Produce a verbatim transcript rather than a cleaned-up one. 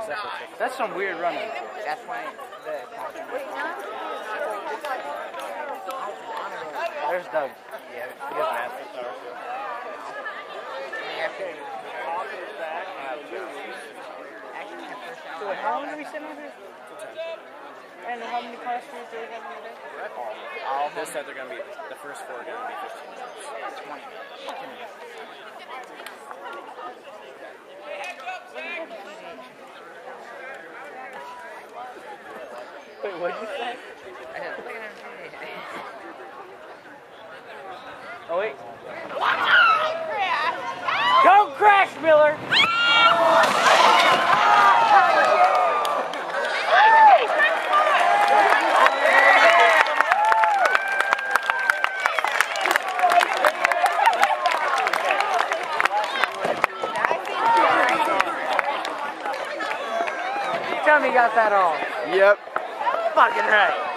That's some weird running. That's why the. There's Doug. Yeah, he has massive power. So wait, how long are we sitting over here? And how many cars do we have on the day? All this said they're going to be, the first four are going to be fifteen minutes. twenty. Wait, what did you say? Oh wait. Don't crash, Miller! Tell me you got that all. Yep. Fucking right.